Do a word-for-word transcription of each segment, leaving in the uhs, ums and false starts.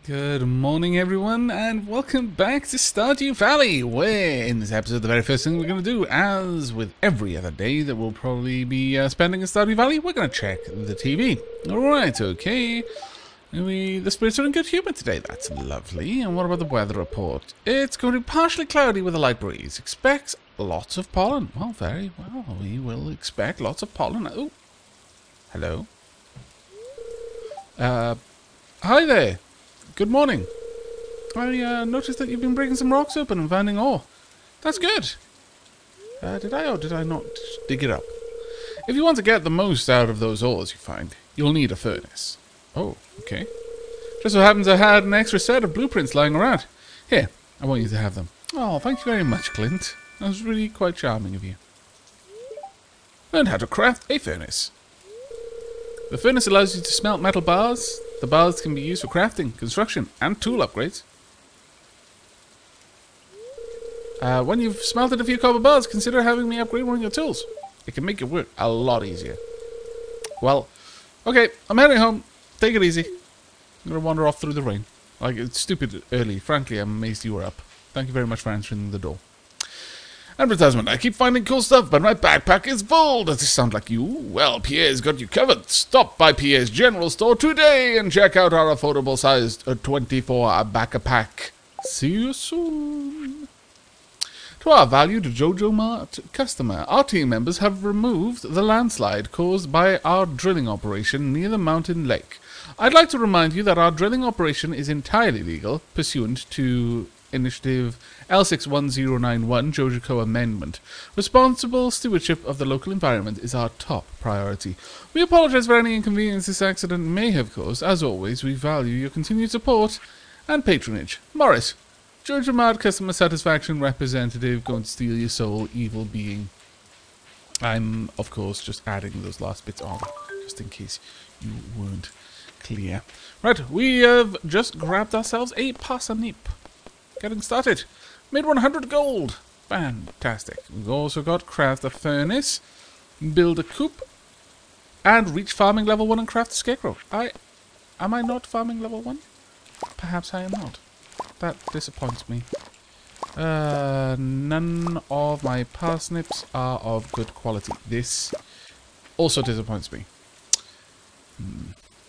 Good morning, everyone, and welcome back to Stardew Valley, where in this episode, the very first thing we're going to do, as with every other day that we'll probably be uh, spending in Stardew Valley, we're going to check the T V. Alright, okay. We, the spirits are in good humour today, that's lovely. And what about the weather report? It's going to be partially cloudy with a light breeze. Expects lots of pollen. Well, very well, we will expect lots of pollen. Oh, hello. Uh, hi there. Good morning. I uh, noticed that you've been breaking some rocks open and finding ore. That's good. Uh, did I or did I not dig it up? If you want to get the most out of those ores you find, you'll need a furnace. Oh, okay. Just so happens I had an extra set of blueprints lying around. Here, I want you to have them. Oh, thank you very much, Clint. That was really quite charming of you. Learn how to craft a furnace. The furnace allows you to smelt metal bars. The bars can be used for crafting, construction, and tool upgrades. Uh, when you've smelted a few copper bars, consider having me upgrade one of your tools. It can make your work a lot easier. Well, okay, I'm heading home. Take it easy. I'm going to wander off through the rain. Like, it's stupid early. Frankly, I'm amazed you were up. Thank you very much for answering the door. Advertisement. I keep finding cool stuff, but my backpack is full. Does this sound like you? Well, Pierre's got you covered. Stop by Pierre's General Store today and check out our affordable sized twenty-four backpack. See you soon. To our valued Jojo Mart customer, our team members have removed the landslide caused by our drilling operation near the mountain lake. I'd like to remind you that our drilling operation is entirely legal, pursuant to Initiative L six one zero nine one Jojoco Amendment. Responsible stewardship of the local environment is our top priority. We apologize for any inconvenience this accident may have caused. As always, we value your continued support and patronage. Morris, Jojo Mart Customer Satisfaction Representative, going to steal your soul, evil being. I'm, of course, just adding those last bits on, just in case you weren't clear. Right, we have just grabbed ourselves a parsnip. Getting started. Made one hundred gold. Fantastic. We've also got craft a furnace, build a coop, and reach farming level one and craft a scarecrow. I, am I not farming level one? Perhaps I am not. That disappoints me. Uh, none of my parsnips are of good quality. This also disappoints me. Hmm.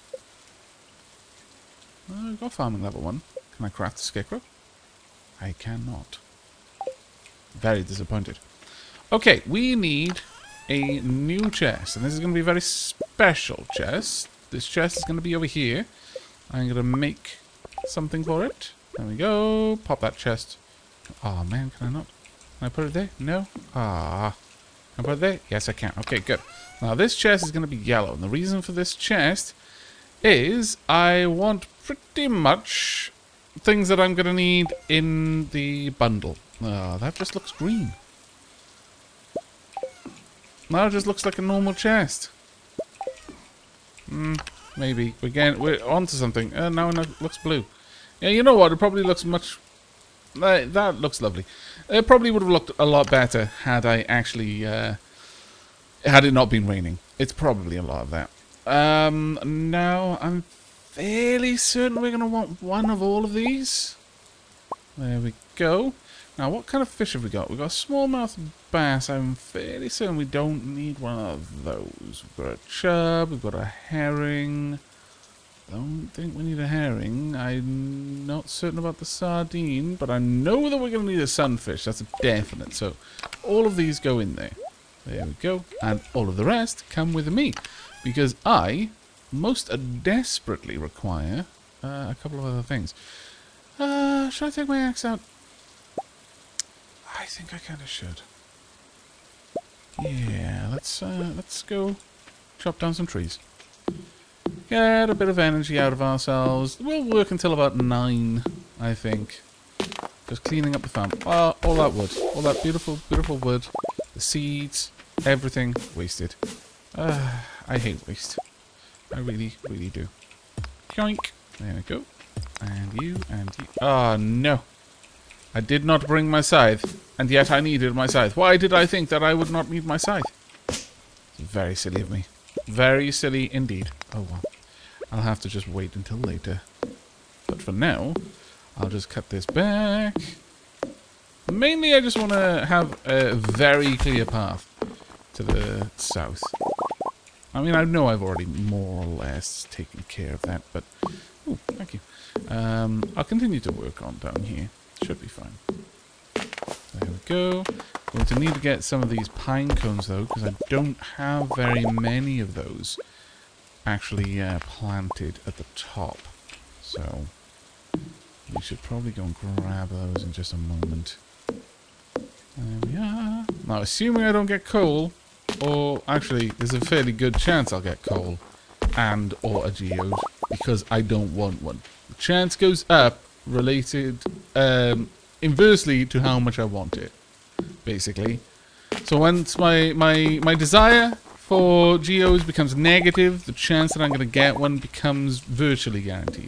I've got farming level one. Can I craft a scarecrow? I cannot. Very disappointed. Okay, we need a new chest. And this is going to be a very special chest. This chest is going to be over here. I'm going to make something for it. There we go. Pop that chest. Oh man, can I not? Can I put it there? No? Ah. Can I put it there? Yes, I can. Okay, good. Now this chest is going to be yellow. And the reason for this chest is I want pretty much things that I'm going to need in the bundle. Oh, that just looks green. Now it just looks like a normal chest. Hmm, maybe. We're, getting, we're onto something. Uh, now it looks blue. Yeah, you know what? It probably looks much... Uh, that looks lovely. It probably would have looked a lot better had I actually... Uh, had it not been raining. It's probably a lot of that. Um, now I'm fairly certain we're going to want one of all of these. There we go. Now, what kind of fish have we got? We've got a smallmouth bass. I'm fairly certain we don't need one of those. We've got a chub. We've got a herring. Don't think we need a herring. I'm not certain about the sardine, but I know that we're going to need a sunfish. That's a definite. So, all of these go in there. There we go. And all of the rest come with me. Because I most desperately require uh, a couple of other things. Uh, should I take my axe out? I think I kind of should. Yeah, let's uh, let's go chop down some trees. Get a bit of energy out of ourselves. We'll work until about nine, I think. Just cleaning up the farm. Oh, all that wood, all that beautiful, beautiful wood, the seeds, everything wasted. Uh, I hate waste. I really, really do. Yoink. There we go. And you, and you. Oh, no. I did not bring my scythe, and yet I needed my scythe. Why did I think that I would not need my scythe? It's very silly of me. Very silly indeed. Oh, well. I'll have to just wait until later. But for now, I'll just cut this back. Mainly, I just want to have a very clear path to the south. I mean, I know I've already more or less taken care of that, but... Oh, thank you. Um, I'll continue to work on down here. Should be fine. There we go. Going to need to get some of these pine cones, though, because I don't have very many of those actually uh, planted at the top. So, we should probably go and grab those in just a moment. There we are. Now, assuming I don't get coal, or actually, there's a fairly good chance I'll get coal and or a geode, because I don't want one. The chance goes up related um, inversely to how much I want it, basically. So once my, my, my desire for geodes becomes negative, the chance that I'm going to get one becomes virtually guaranteed.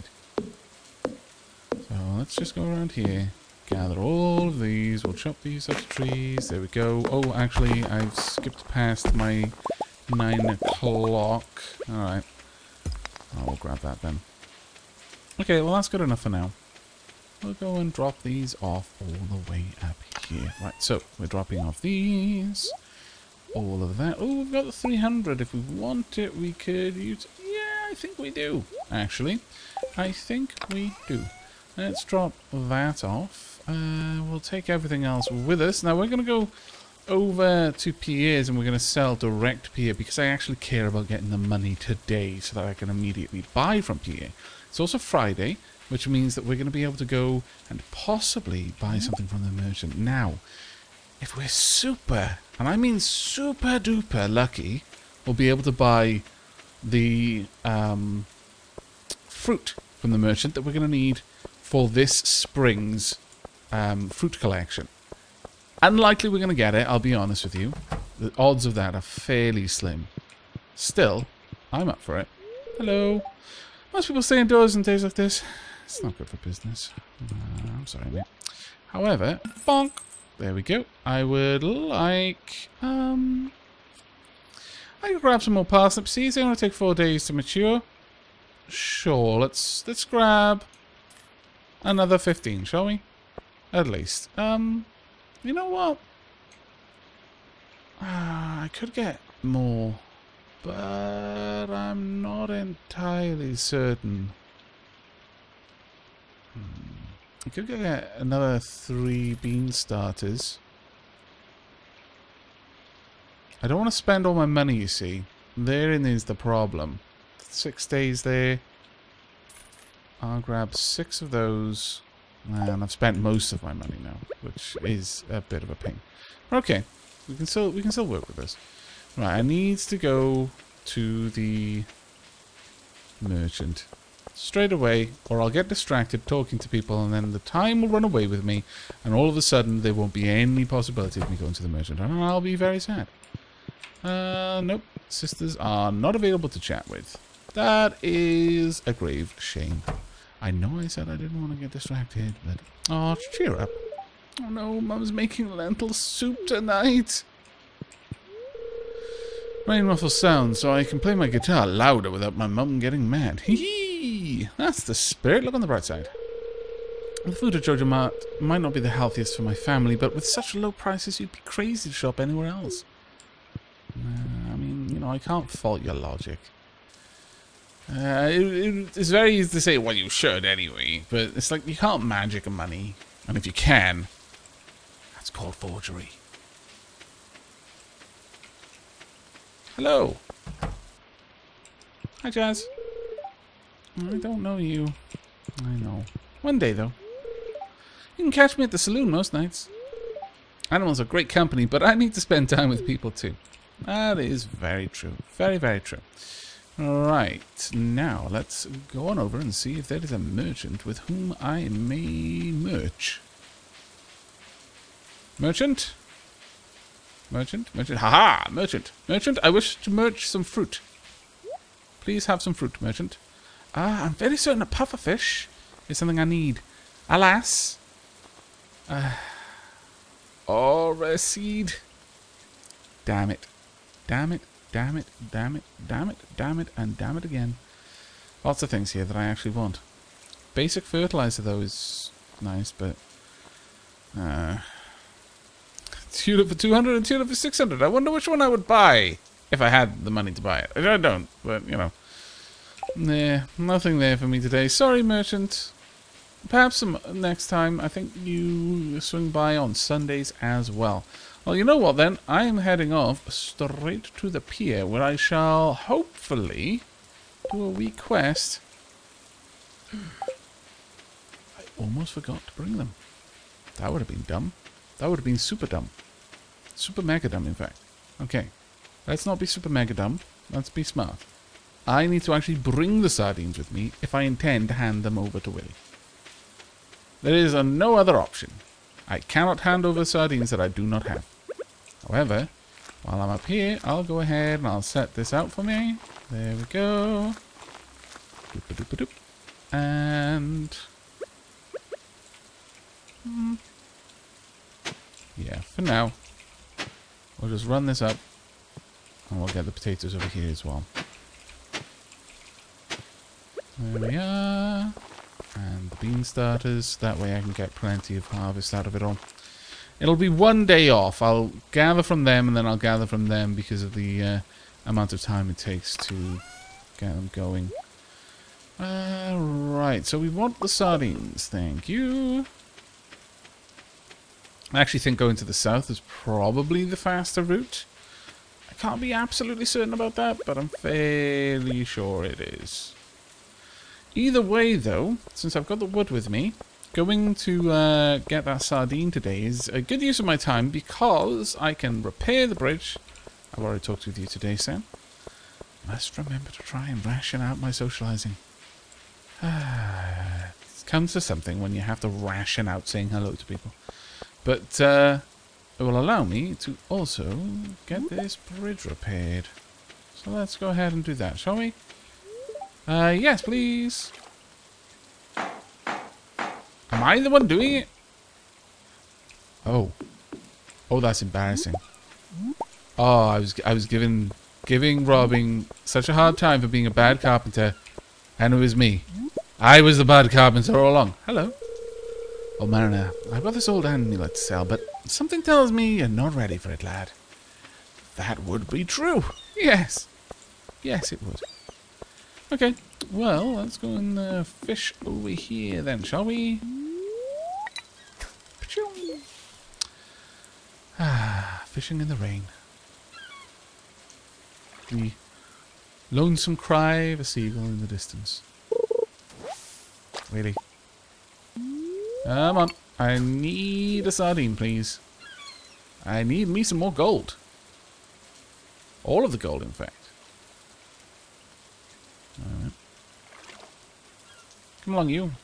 So let's just go around here. Gather all of these. We'll chop these up to trees. There we go. Oh, actually, I've skipped past my nine o'clock. Alright. I'll grab that then. Okay, well, that's good enough for now. We'll go and drop these off all the way up here. Right, so we're dropping off these. All of that. Oh, we've got the three hundred. If we want it, we could use... Yeah, I think we do, actually. I think we do. Let's drop that off. Uh, we'll take everything else with us. Now we're going to go over to Pierre's and we're going to sell direct Pierre because I actually care about getting the money today so that I can immediately buy from Pierre. It's also Friday, which means that we're going to be able to go and possibly buy something from the merchant. Now, if we're super, and I mean super duper lucky, we'll be able to buy the um, fruit from the merchant that we're going to need for this spring's um, fruit collection. Unlikely we're going to get it, I'll be honest with you. The odds of that are fairly slim. Still, I'm up for it. Hello. Most people stay indoors on days like this. It's not good for business. Uh, I'm sorry, mate. However, bonk. There we go. I would like... Um, I could grab some more parsnip seeds. They only take four days to mature. Sure, let's let's grab another fifteen, shall we? At least. Um, you know what? Uh, I could get more, but I'm not entirely certain. Hmm. I could get another three bean starters. I don't want to spend all my money, you see. Therein is the problem. Six days there. I'll grab six of those. And I've spent most of my money now, which is a bit of a pain. Okay, we can still we can still work with this. Right, I need to go to the merchant straight away, or I'll get distracted talking to people, and then the time will run away with me, and all of a sudden there won't be any possibility of me going to the merchant, and I'll be very sad. Uh, nope, sisters are not available to chat with. That is a grave shame. I know I said I didn't want to get distracted, but... Oh, cheer up. Oh no, Mum's making lentil soup tonight. Rain muffles sound so I can play my guitar louder without my mum getting mad. Hee hee! That's the spirit. Look on the bright side. The food at Jojo Mart might not be the healthiest for my family, but with such low prices, you'd be crazy to shop anywhere else. Uh, I mean, you know, I can't fault your logic. Uh, it, it, it's very easy to say, well, you should anyway, but it's like you can't magic money, and if you can, that's called forgery. Hello. Hi, Jazz. I don't know you. I know. One day, though. You can catch me at the saloon most nights. Animals are great company, but I need to spend time with people, too. That is very true. Very, very true. Right, now let's go on over and see if there is a merchant with whom I may merch. Merchant? Merchant? Merchant? Haha! Merchant! Merchant, I wish to merch some fruit. Please have some fruit, merchant. Ah, I'm very certain a pufferfish is something I need. Alas. Uh, or a seed. Damn it. Damn it. Damn it, damn it, damn it, damn it, and damn it again. Lots of things here that I actually want. basic fertilizer, though, is nice, but... Uh, tulip for two hundred and tulip for six hundred. I wonder which one I would buy if I had the money to buy it. I don't, but, you know. Nah, nothing there for me today. Sorry, merchant. Perhaps some next time. I think you swing by on Sundays as well. Well, you know what then? I am heading off straight to the pier where I shall hopefully do a wee quest. I almost forgot to bring them. That would have been dumb. That would have been super dumb. Super mega dumb, in fact. Okay. Let's not be super mega dumb. Let's be smart. I need to actually bring the sardines with me if I intend to hand them over to Willy. There is a no other option. I cannot hand over sardines that I do not have. However, while I'm up here, I'll go ahead and I'll set this out for me. There we go. Doop-a-doop-a-doop. And... Hmm. Yeah, for now. We'll just run this up. And we'll get the potatoes over here as well. There we are. And the bean starters. That way I can get plenty of harvest out of it all. It'll be one day off. I'll gather from them and then I'll gather from them because of the uh, amount of time it takes to get them going. Uh, right, so we want the sardines. Thank you. I actually think going to the south is probably the faster route. I can't be absolutely certain about that, but I'm fairly sure it is. Either way, though, since I've got the wood with me, going to uh, get that sardine today is a good use of my time because I can repair the bridge. I've already talked with you today, Sam. Must remember to try and ration out my socializing. It comes to something when you have to ration out saying hello to people. But uh, it will allow me to also get this bridge repaired. So let's go ahead and do that, shall we? Uh, yes, please. Am I the one doing it? Oh. Oh, that's embarrassing. Oh, I was I was giving giving Robin such a hard time for being a bad carpenter, and it was me. I was the bad carpenter all along. Hello. Oh, Mariner, I've got this old amulet to sell, but something tells me you're not ready for it, lad. That would be true. Yes. Yes, it would. Okay, well, let's go and uh, fish over here then, shall we? Ah, fishing in the rain. The lonesome cry of a seagull in the distance. Really? Come on, I need a sardine, please. I need me some more gold. All of the gold, in fact. Alright. Come along, you.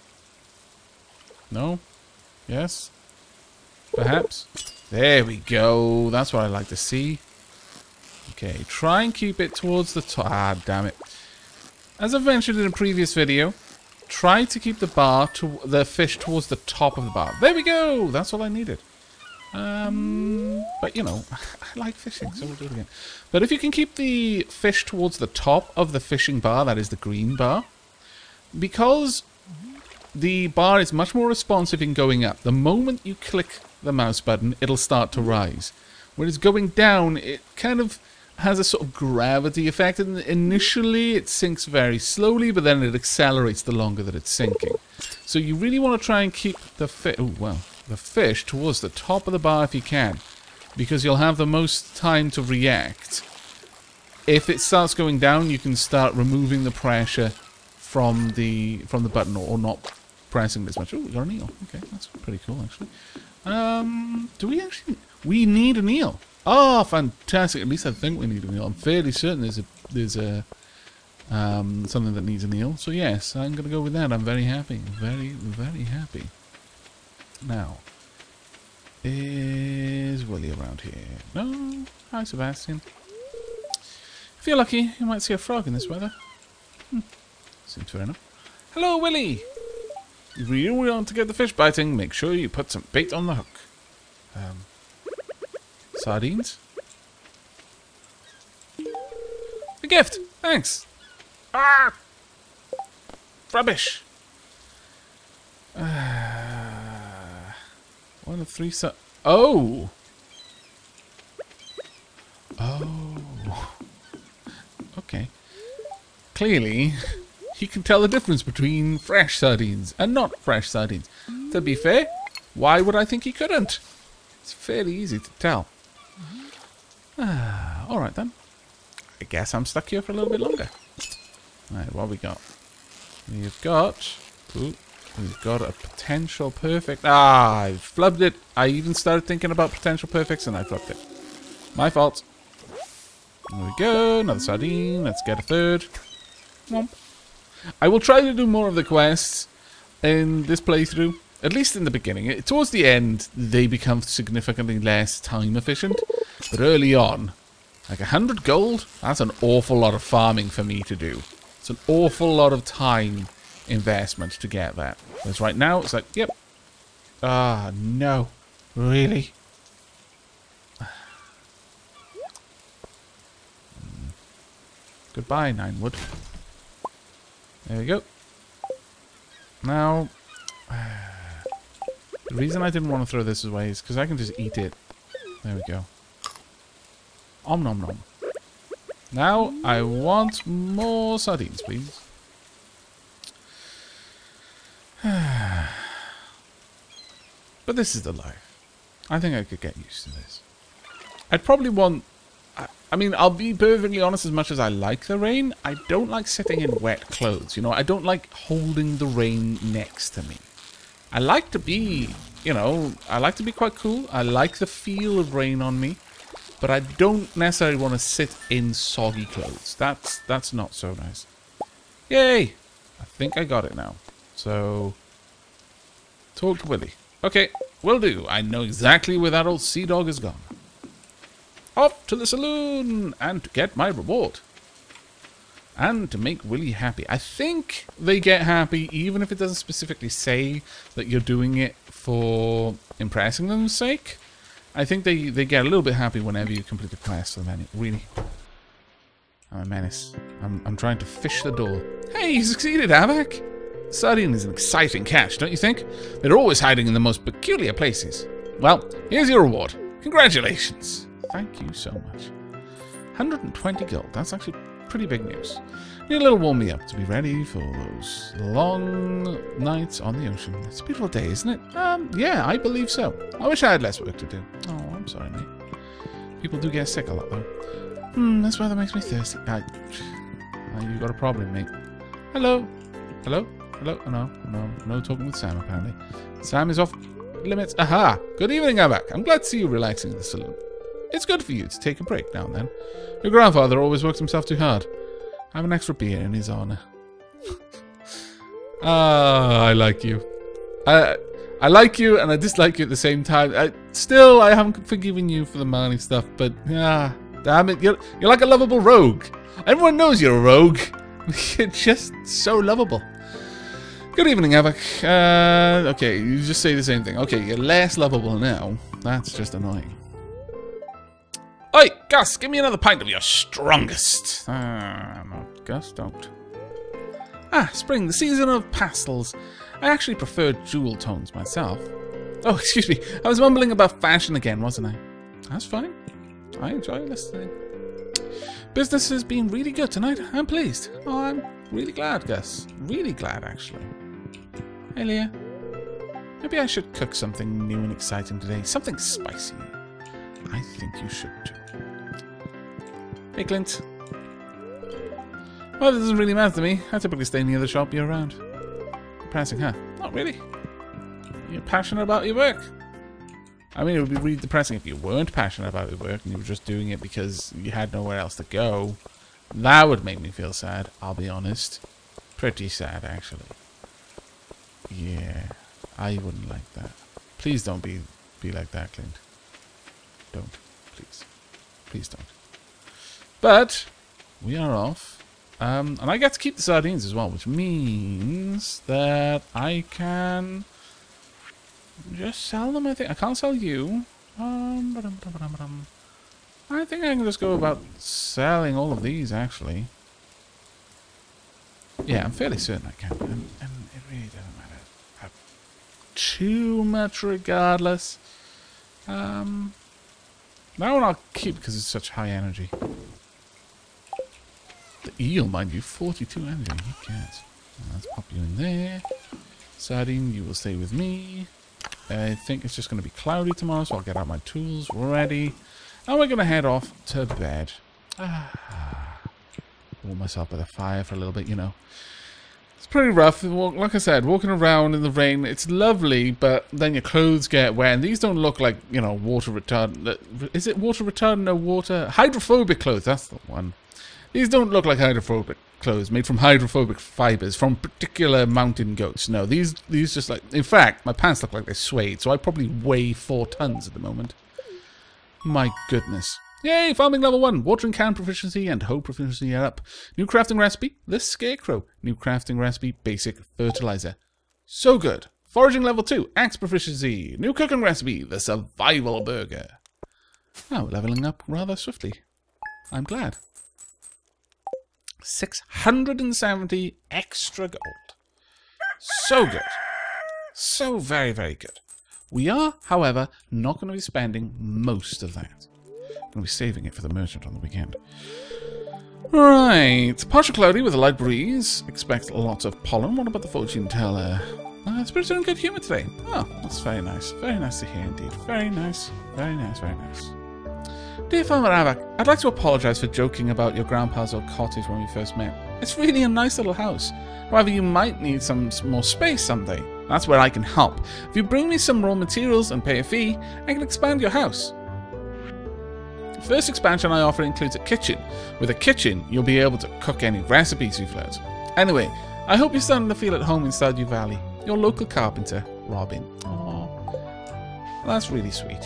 No? Yes? Perhaps? There we go. That's what I like to see. Okay, try and keep it towards the top. Ah, damn it. As I've mentioned in a previous video, try to keep the bar, to the fish towards the top of the bar. There we go! That's all I needed. Um, but, you know, I like fishing, so we'll do it again. But if you can keep the fish towards the top of the fishing bar, that is the green bar, because the bar is much more responsive in going up. The moment you click the mouse button, it'll start to rise. Whereas going down, it kind of has a sort of gravity effect. And initially, it sinks very slowly, but then it accelerates the longer that it's sinking. So you really want to try and keep the fish... Oh, well... the fish towards the top of the bar if you can, because you'll have the most time to react. If it starts going down, you can start removing the pressure from the from the button, or, or not pressing it as much. Oh, we got an eel. Okay, that's pretty cool actually. Um, do we actually? We need an eel. Oh, fantastic! At least I think we need an eel. I'm fairly certain there's a there's a um something that needs an eel. So yes, I'm gonna go with that. I'm very happy. Very very happy. Now, is Willy around here? No? Hi, Sebastian. If you're lucky, you might see a frog in this weather. Hmm. Seems fair enough. Hello, Willy! If you really want to get the fish biting, make sure you put some bait on the hook. Um, sardines? A gift! Thanks! Ah! Rubbish! Uh, one of three su- Oh! Oh. Okay. Clearly, he can tell the difference between fresh sardines and not fresh sardines. To be fair, why would I think he couldn't? It's fairly easy to tell. Ah, alright then. I guess I'm stuck here for a little bit longer. Alright, what we got? We've got... Ooh, we've got a potential perfect... Ah, I flubbed it. I even started thinking about potential perfects and I flubbed it. My fault. There we go. Another sardine. Let's get a third. Womp. I will try to do more of the quests in this playthrough. At least in the beginning. Towards the end, they become significantly less time efficient. But early on, like a hundred gold, that's an awful lot of farming for me to do. It's an awful lot of time investment to get that. Whereas right now, it's like, yep. Ah, no. Really? Goodbye, nine wood. There we go. Now, the reason I didn't want to throw this away is because I can just eat it. There we go. Om nom nom. Now, I want more sardines, please. But this is the life. I think I could get used to this. I'd probably want... I, I mean, I'll be perfectly honest, as much as I like the rain, I don't like sitting in wet clothes. You know, I don't like holding the rain next to me. I like to be, you know, I like to be quite cool. I like the feel of rain on me. But I don't necessarily want to sit in soggy clothes. That's that's not so nice. Yay! I think I got it now. So, talk to Willy. Okay, will do. I know exactly where that old sea dog has gone. Off to the saloon and to get my reward. And to make Willy happy. I think they get happy even if it doesn't specifically say that you're doing it for impressing them's sake. I think they, they get a little bit happy whenever you complete a quest. So then it really... I'm a menace. I'm, I'm trying to fish the door. Hey, you succeeded, Aavak! Sardine is an exciting catch, don't you think? They're always hiding in the most peculiar places. Well, here's your reward. Congratulations. Thank you so much. one hundred twenty gold. That's actually pretty big news. Need a little warm me up to be ready for those long nights on the ocean. It's a beautiful day, isn't it? Um, yeah, I believe so. I wish I had less work to do. Oh, I'm sorry, mate. People do get sick a lot, though. Hmm, this weather makes me thirsty. I, uh, you've got a problem, mate. Hello? Hello? Hello? Oh, no, no, no talking with Sam, apparently. Sam is off limits. Aha! Good evening, Aavak. I'm glad to see you relaxing in the saloon. It's good for you to take a break now and then. Your grandfather always works himself too hard. Have an extra beer in his honor. Ah, I like you. I I like you and I dislike you at the same time. I, still, I haven't forgiven you for the money stuff, but ah, damn it, you're you're like a lovable rogue. Everyone knows you're a rogue. You're just so lovable. Good evening, Aavak. Uh, okay, you just say the same thing. Okay, you're less lovable now. That's just annoying. Oi, Gus, give me another pint of your strongest. Ah, no, Gus, don't. Ah, spring, the season of pastels. I actually prefer jewel tones myself. Oh, excuse me. I was mumbling about fashion again, wasn't I? That's fine. I enjoy listening. Business has been really good tonight. I'm pleased. Oh, I'm really glad, Gus. Really glad, actually. Hey, Leah. Maybe I should cook something new and exciting today. Something spicy. I think you should too. Hey, Clint. Well, it doesn't really matter to me. I typically stay near the shop year round. Depressing, huh? Not really. You're passionate about your work. I mean, it would be really depressing if you weren't passionate about your work and you were just doing it because you had nowhere else to go. That would make me feel sad, I'll be honest. Pretty sad, actually. Yeah, I wouldn't like that. Please don't be, be like that, Clint. Don't. Please. Please don't. But we are off. Um, and I get to keep the sardines as well, which means that I can just sell them, I think. I can't sell you. Um, ba-dum, ba-dum, ba-dum. I think I can just go about selling all of these, actually. Yeah, I'm fairly certain I can. And, and it really doesn't matter. too much regardless. Um, that one I'll keep because it's such high energy. The eel, mind you, forty-two energy. You can't. Let's pop you in there. Sardine, you will stay with me. I think it's just going to be cloudy tomorrow, so I'll get out my tools ready. And we're going to head off to bed. Ah, warm myself by the fire for a little bit, you know. It's pretty rough. Like I said, walking around in the rain, it's lovely, but then your clothes get wet. And these don't look like, you know, water retardant. Is it water retardant or water? Hydrophobic clothes, that's the one. These don't look like hydrophobic clothes made from hydrophobic fibers from particular mountain goats. No, these these just like... In fact, my pants look like they're suede, so I probably weigh four tons at the moment. My goodness. Yay, farming level one. Watering can proficiency and hoe proficiency are up. New crafting recipe, the scarecrow. New crafting recipe, basic fertilizer. So good. Foraging level two, axe proficiency. New cooking recipe, the survival burger. Oh, leveling up rather swiftly. I'm glad. six hundred seventy extra gold. So good. So very, very good. We are, however, not going to be spending most of that. I'm going to be saving it for the merchant on the weekend. Right. Partial cloudy with a light breeze. Expect lots of pollen. What about the fortune teller? Uh, spirits are in good humour today. Oh, that's very nice. Very nice to hear indeed. Very nice. Very nice, very nice. Dear Farmer Aavak, I'd like to apologise for joking about your grandpa's old cottage when we first met. It's really a nice little house. However, you might need some more space someday. That's where I can help. If you bring me some raw materials and pay a fee, I can expand your house. The first expansion I offer includes a kitchen. With a kitchen, you'll be able to cook any recipes you've learned. Anyway, I hope you're starting to feel at home in Stardew Valley. Your local carpenter, Robin. Aww. That's really sweet.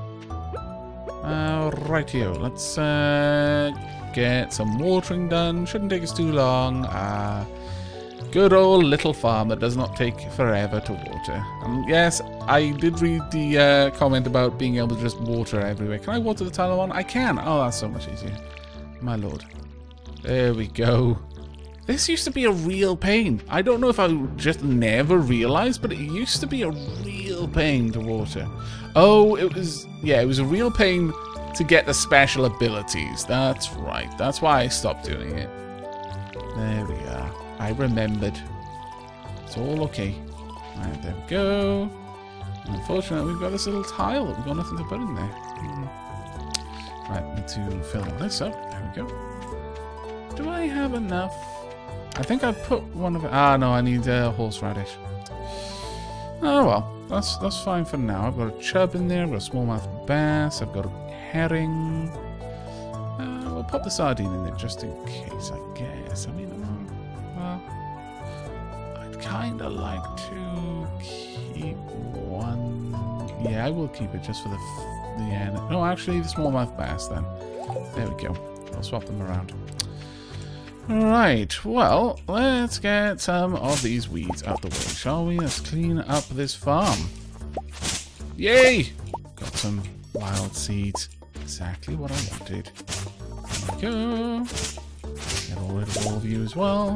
Uh, rightio, let's uh, get some watering done. Shouldn't take us too long. Uh, good old little farm that does not take forever to water. Um, yes, I did read the uh, comment about being able to just water everywhere. Can I water the tile one? I can. Oh, that's so much easier. My lord. There we go. This used to be a real pain. I don't know if I just never realized, but it used to be a real pain to water. Oh, it was... Yeah, it was a real pain to get the special abilities. That's right. That's why I stopped doing it. There we are. I remembered. It's all okay. Alright, there we go. Unfortunately, we've got this little tile that we've got nothing to put in there. Hmm. Right, need to fill all this up. There we go. Do I have enough? I think I put one of it. Ah, no, I need a uh, horseradish. Oh well, that's that's fine for now. I've got a chub in there. I've got a smallmouth bass. I've got a herring. Uh, we'll pop the sardine in there just in case, I guess. I mean, well, I'd kind of like to keep one. Yeah, I will keep it just for the f the end. No, actually, the smallmouth bass. Then there we go. I'll swap them around. Right, well, let's get some of these weeds out the way, shall we? Let's clean up this farm. Yay! Got some wild seeds. Exactly what I wanted. There we go. Get all rid of all of you as well.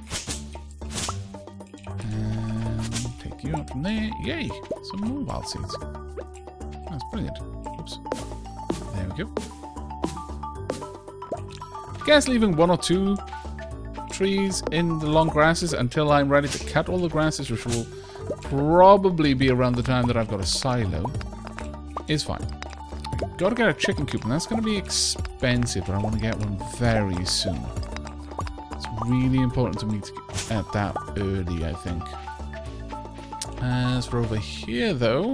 And take you out from there. Yay! Some more wild seeds. That's brilliant. Oops. There we go. I guess leaving one or two trees in the long grasses until I'm ready to cut all the grasses, which will probably be around the time that I've got a silo, is fine. I've got to get a chicken coop, and that's going to be expensive, but I want to get one very soon. It's really important to me to get that early, I think. As for over here, though,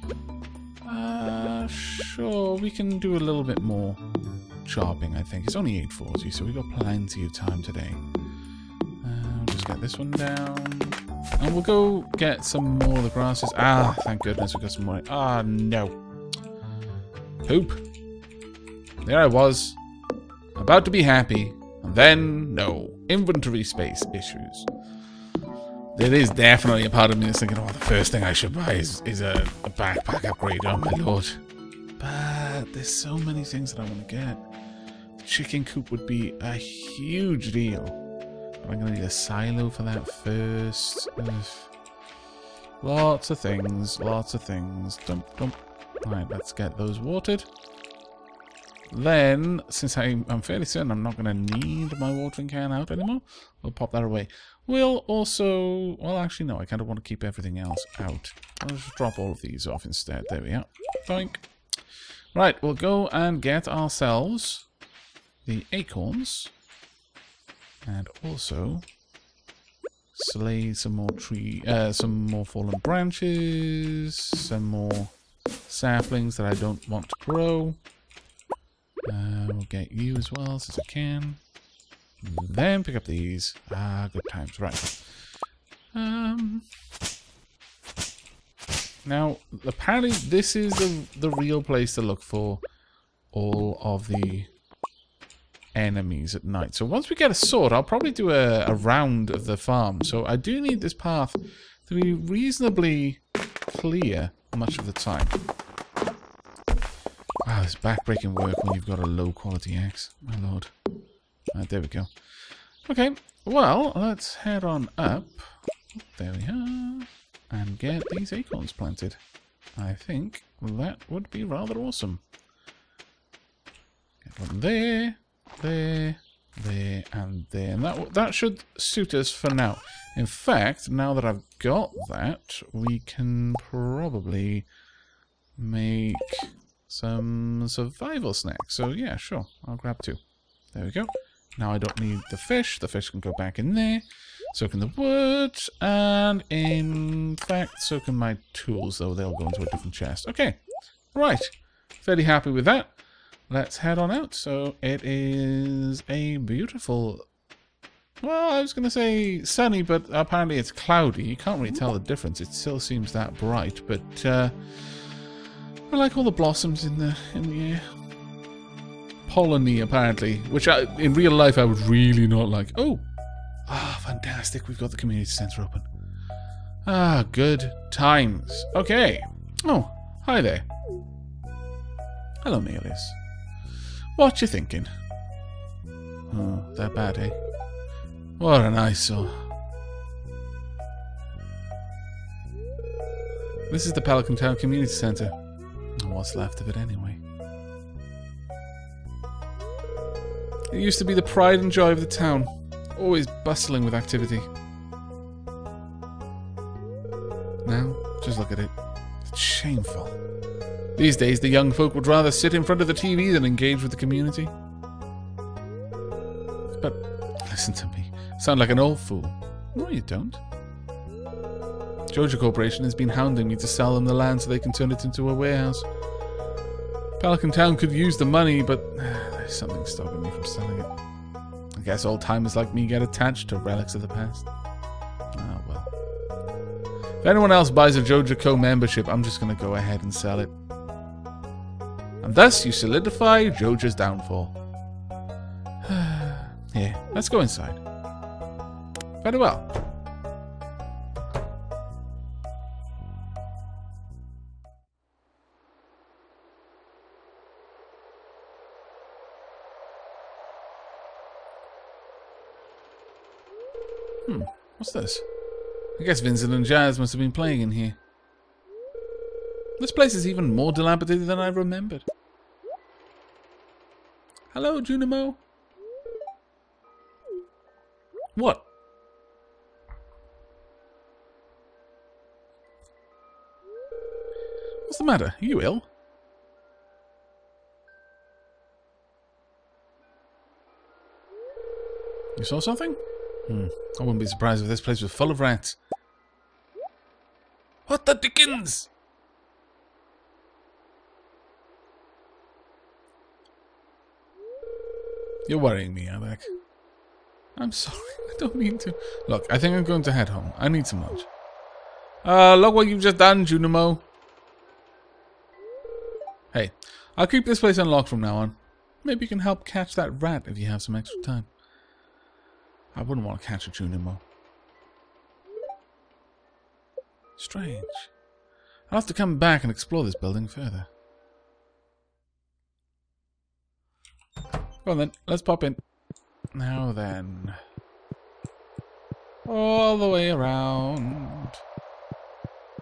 uh, sure, we can do a little bit more chopping, I think. It's only eight forty, so we've got plenty of time today. Uh, we'll just get this one down. And we'll go get some more of the grasses. Ah, thank goodness we got some more. Ah, no. Poop. There I was. About to be happy. And then, no. Inventory space issues. There is definitely a part of me that's thinking, oh, the first thing I should buy is, is a, a backpack upgrade. Oh, my lord. But there's so many things that I want to get. The chicken coop would be a huge deal. But I'm going to need a silo for that first. Ugh. Lots of things, lots of things. Dump, dump. Alright, let's get those watered. Then, since I, I'm fairly certain I'm not going to need my watering can out anymore, we'll pop that away. We'll also... Well, actually, no. I kind of want to keep everything else out. I'll just drop all of these off instead. There we are. Doink. Right, we'll go and get ourselves the acorns. And also slay some more tree... Uh, some more fallen branches. Some more saplings that I don't want to grow. Uh, we'll get you as well, since I can. Then pick up these. Ah, good times. Right. Um. Now, apparently this is the, the real place to look for all of the enemies at night. So once we get a sword, I'll probably do a, a round of the farm. So I do need this path to be reasonably clear much of the time. Wow, it's backbreaking work when you've got a low-quality axe. My lord. Right, there we go. Okay, well, let's head on up. There we are. And get these acorns planted. I think that would be rather awesome. Get one there, there, there, and there. And that, that should suit us for now. In fact, now that I've got that, we can probably make some survival snacks. So yeah, sure. I'll grab two. There we go. Now I don't need the fish. The fish can go back in there. So can the wood. And in fact, so can my tools, though they'll go into a different chest. Okay. Right. Fairly happy with that. Let's head on out. So it is a beautiful... Well, I was going to say sunny, but apparently it's cloudy. You can't really tell the difference. It still seems that bright, but... Uh, I like all the blossoms in the in the air. Polleny, apparently, which I, in real life I would really not like. Oh, ah, fantastic! We've got the community centre open. Ah, good times. Okay. Oh, hi there. Hello, Mealis. What you thinking? Oh, that bad, eh? What an eyesore. This is the Pelican Town Community Centre. What's left of it anyway. It used to be the pride and joy of the town, always bustling with activity. Now, just look at it. It's shameful. These days, the young folk would rather sit in front of the T V than engage with the community. But, listen to me. Sound like an old fool. No, you don't. Joja Corporation has been hounding me to sell them the land so they can turn it into a warehouse. Pelican Town could use the money, but uh, there's something stopping me from selling it. I guess old timers like me get attached to relics of the past. Ah, well. If anyone else buys a Joja Co membership, I'm just going to go ahead and sell it. And thus you solidify Joja's downfall. Here, let's go inside. Very well. Hmm, what's this? I guess Vincent and Jazz must have been playing in here. This place is even more dilapidated than I remembered. Hello, Junimo. What? What's the matter? Are you ill? You saw something? Hmm. I wouldn't be surprised if this place was full of rats. What the dickens? You're worrying me, Aavak. I'm sorry, I don't mean to. Look, I think I'm going to head home. I need some lunch. Uh, look what you've just done, Junimo. Hey, I'll keep this place unlocked from now on. Maybe you can help catch that rat if you have some extra time. I wouldn't want to catch a Junimo. Strange. I'll have to come back and explore this building further. Go on then, let's pop in. Now then. All the way around.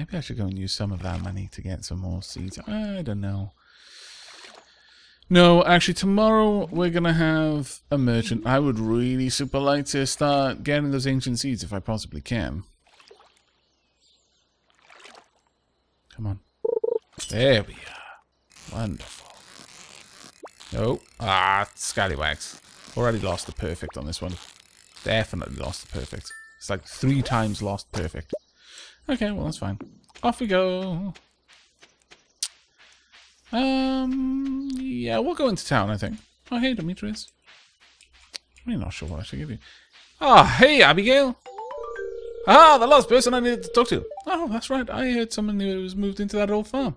Maybe I should go and use some of that money to get some more seeds. I don't know. No, actually, tomorrow we're going to have a merchant. I would really super like to start getting those ancient seeds if I possibly can. Come on. There we are. Wonderful. Oh, ah, scallywags. Already lost the perfect on this one. Definitely lost the perfect. It's like three times lost perfect. Okay, well, that's fine. Off we go. Um, yeah, we'll go into town, I think. Oh, hey, Demetrius. I'm really not sure what I should give you. Ah, oh, hey, Abigail. Ah, the last person I needed to talk to. Oh, that's right. I heard someone who was moved into that old farm.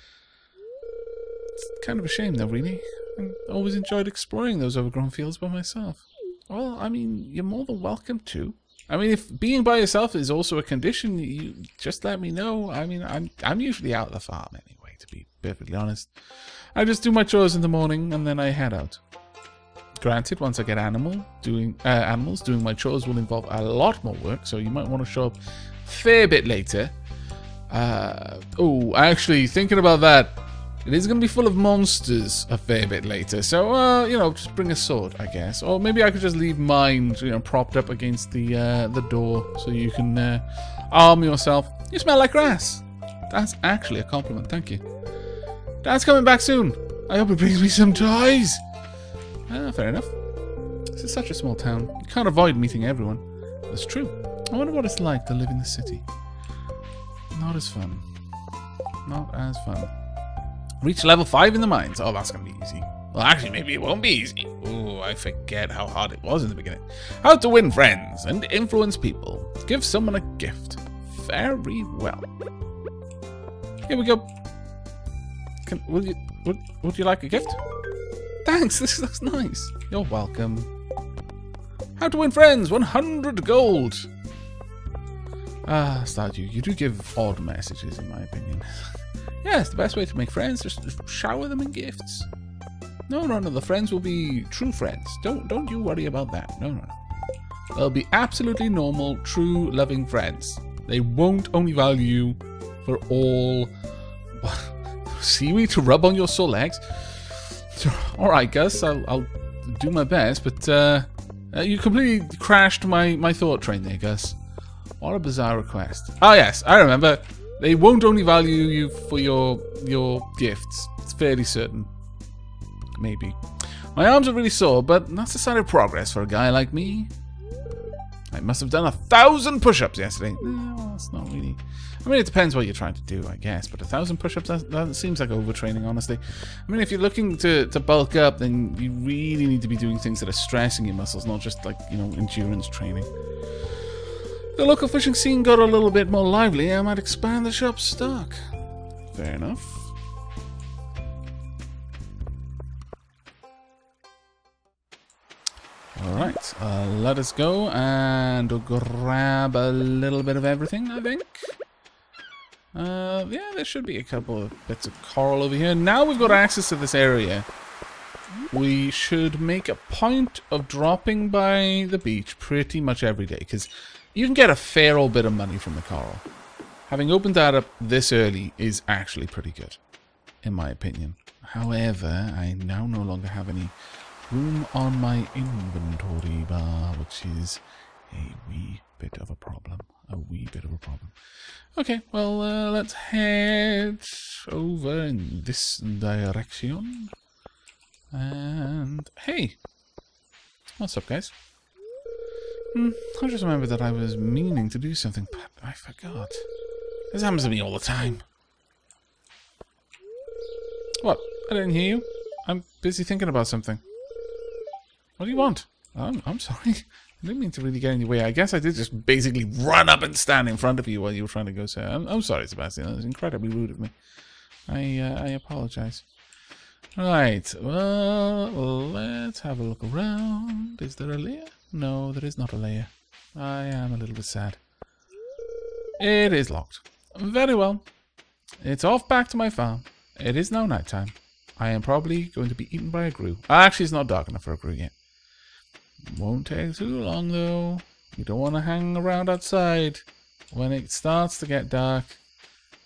It's kind of a shame, though, really. I always enjoyed exploring those overgrown fields by myself. Well, I mean, you're more than welcome to. I mean, if being by yourself is also a condition, you just let me know. I mean, I'm I'm usually out of the farm anyway, to be perfectly honest. I just do my chores in the morning and then I head out. Granted, once I get animal doing uh, animals, doing my chores will involve a lot more work, so you might want to show up a fair bit later. Uh, oh, actually, thinking about that, it is going to be full of monsters a fair bit later, so, uh, you know, just bring a sword, I guess. Or maybe I could just leave mine, you know, propped up against the, uh, the door so you can uh, arm yourself. You smell like grass. That's actually a compliment, thank you. Dad's coming back soon. I hope he brings me some toys. Ah, fair enough. This is such a small town. You can't avoid meeting everyone. That's true. I wonder what it's like to live in the city. Not as fun. Not as fun. Reach level five in the mines. Oh, that's going to be easy. Well, actually, maybe it won't be easy. Oh, I forget how hard it was in the beginning. How to win friends and influence people. Give someone a gift. Very well. Here we go. Can, will you, would, would you like a gift? Thanks, this looks nice. You're welcome. How to win friends. one hundred gold. Ah, Stardew, you do give odd messages, in my opinion. Yes, the best way to make friends is to shower them in gifts. No, no, no, the friends will be true friends. Don't don't you worry about that. No, no, no. They'll be absolutely normal, true, loving friends. They won't only value you for all seaweed to rub on your sore legs. Alright, Gus, I'll, I'll do my best, but uh, uh, you completely crashed my, my thought train there, Gus. What a bizarre request. Oh, yes, I remember. They won't only value you for your your gifts. It's fairly certain. Maybe. My arms are really sore, but that's a sign of progress for a guy like me. I must have done a thousand push-ups yesterday. No, that's not really... I mean, it depends what you're trying to do, I guess. But a thousand push-ups, that, that seems like overtraining, honestly. I mean, if you're looking to, to bulk up, then you really need to be doing things that are stressing your muscles, not just, like, you know, endurance training. The local fishing scene got a little bit more lively. I might expand the shop's stock. Fair enough. Alright, uh, let us go and grab a little bit of everything, I think. Uh, yeah, there should be a couple of bits of coral over here. Now we've got access to this area. We should make a point of dropping by the beach pretty much every day, because you can get a fair old bit of money from the coral. Having opened that up this early is actually pretty good, in my opinion. However, I now no longer have any room on my inventory bar, which is a wee bit of a problem. A wee bit of a problem. Okay, well, uh, let's head over in this direction. And, hey! What's up, guys? Hmm, I just remembered that I was meaning to do something, but I forgot. This happens to me all the time. What? I didn't hear you. I'm busy thinking about something. What do you want? I'm, I'm sorry. I didn't mean to really get in your way. I guess I did just basically run up and stand in front of you while you were trying to go say. I'm, I'm sorry, Sebastian. That was incredibly rude of me. I uh, I apologize. Right. Well, let's have a look around. Is there a lair? No, there is not a lair. I am a little bit sad. It is locked. Very well. It's off back to my farm. It is now nighttime. I am probably going to be eaten by a grue. Actually, it's not dark enough for a grue yet. Won't take too long, though. You don't want to hang around outside when it starts to get dark.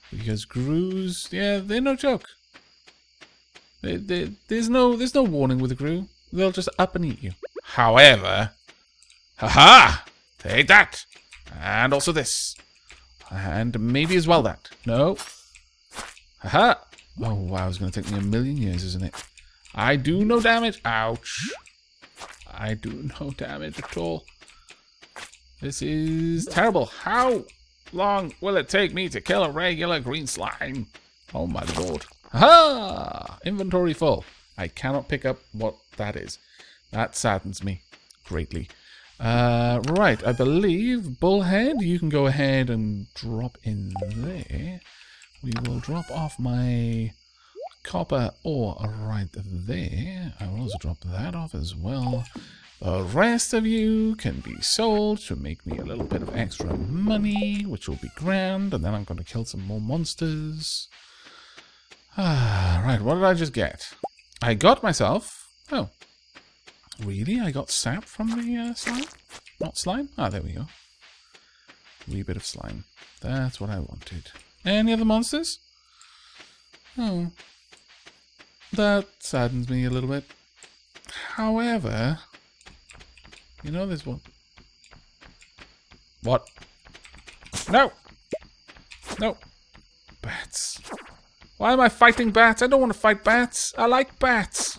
Because Gru's, yeah, they're no joke. They, they, there's no there's no warning with a Gru. They'll just up and eat you. However, haha! Take that! And also this. And maybe as well that. No. Haha! Oh wow, it's going to take me a million years, isn't it? I do no damage. Ouch. I do no damage at all. This is terrible. How long will it take me to kill a regular green slime? Oh my lord. Ha! Inventory full. I cannot pick up what that is. That saddens me greatly. Uh, right, I believe, Bullhead, you can go ahead and drop in there. We will drop off my copper ore right there. I will also drop that off as well. The rest of you can be sold to make me a little bit of extra money, which will be grand, and then I'm going to kill some more monsters. Ah, right, what did I just get? I got myself... Oh. Really? I got sap from the uh, slime? Not slime? Ah, there we go. Wee bit of slime. That's what I wanted. Any other monsters? Oh. That saddens me a little bit. However... You know there's one. What? No! No! Bats. Why am I fighting bats? I don't want to fight bats. I like bats.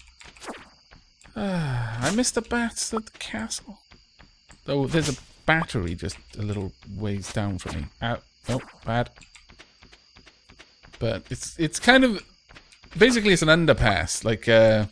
Uh, I missed the bats at the castle. Oh, there's a battery just a little ways down from me. Ow. Oh, bad. But it's it's kind of... Basically, it's an underpass. Like, uh...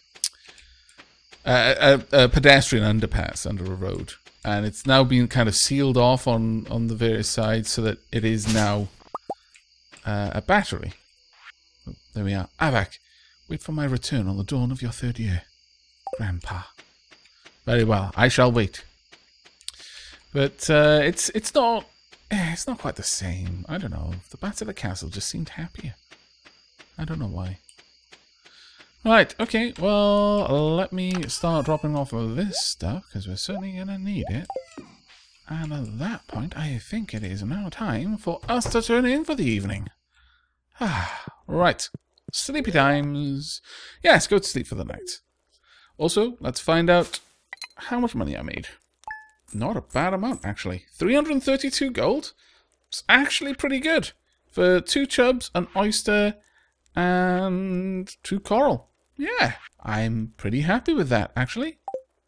A, a, a pedestrian underpass under a road, and it's now been kind of sealed off on on the various sides so that it is now uh, a battery. Oh, there we are. Aavak, wait for my return on the dawn of your third year, Grandpa. Very well, I shall wait. But uh, it's it's not eh, it's not quite the same. I don't know. The bats at the castle just seemed happier. I don't know why. Right, okay, well, let me start dropping off of this stuff, because we're certainly going to need it. And at that point, I think it is now time for us to turn in for the evening. Ah, right, sleepy times. Yes, go to sleep for the night. Also, let's find out how much money I made. Not a bad amount, actually. three hundred thirty-two gold? It's actually pretty good. For two chubs, an oyster, and two coral. Yeah, I'm pretty happy with that, actually.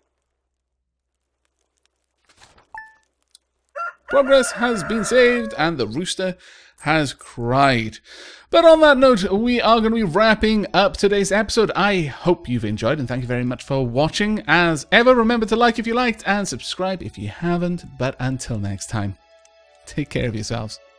Progress has been saved, and the rooster has cried. But on that note, we are going to be wrapping up today's episode. I hope you've enjoyed, and thank you very much for watching. As ever, remember to like if you liked, and subscribe if you haven't. But until next time, take care of yourselves.